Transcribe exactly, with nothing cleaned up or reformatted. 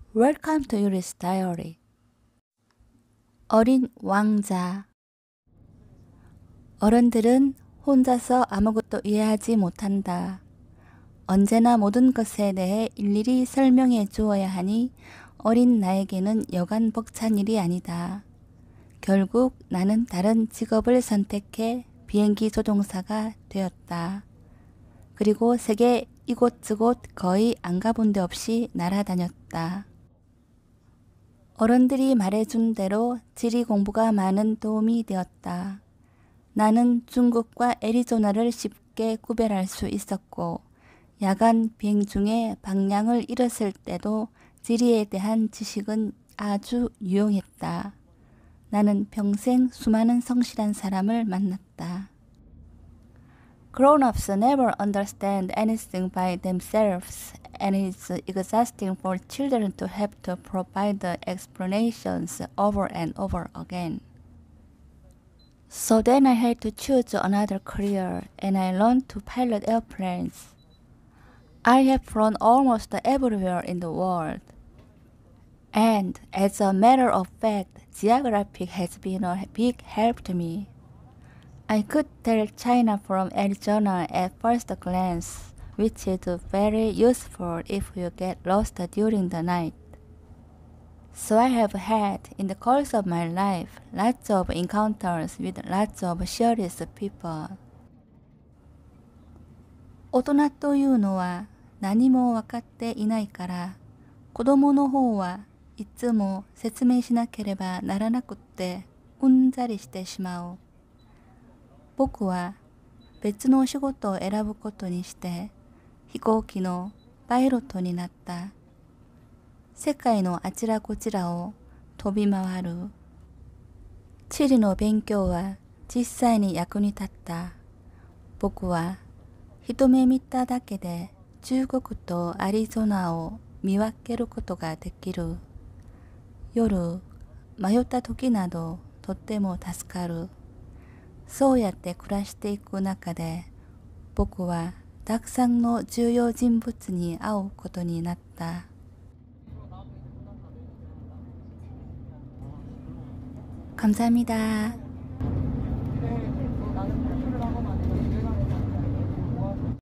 Welcome to Yuri's Diary. 어린 왕자. 어른들은 혼자서 아무것도 이해하지 못한다. 언제나 모든 것에 대해 일일이 설명해 주어야 하니 어린 나에게는 여간 벅찬 일이 아니다. 결국 나는 다른 직업을 선택해 비행기 조종사가 되었다. 그리고 세계 이곳저곳 거의 안 가본 데 없이 날아다녔다. 어른들이 말해준 대로 지리 공부가 많은 도움이 되었다. 나는 중국과 애리조나를 쉽게 구별할 수 있었고 야간 비행 중에 방향을 잃었을 때도 지리에 대한 지식은 아주 유용했다. 나는 평생 수많은 성실한 사람을 만났다. Grown-ups never understand anything by themselves, and it's exhausting for children to have to provide the explanations over and over again. So then I had to choose another career, and I learned to pilot airplanes. I have flown almost everywhere in the world. And as a matter of fact, geography has been a big help to me. I could tell China from Arizona at first glance, which is very useful if you get lost during the night. So I have had, in the course of my life, lots of encounters with lots of serious people. 大人というのは何も分かっていないから、子供の方はいつも説明しなければならなくってうんざりしてしまう。僕は別の仕事を選ぶことにして飛行機のパイロットになった。世界のあちらこちらを飛び回る。地理の勉強は実際に役に立った。僕は一目見ただけで中国とアリゾナを見分けることができる。夜迷った時などとっても助かる。そうやって暮らしていく中で僕はたくさんの重要人物に会うことになった。감사합니다.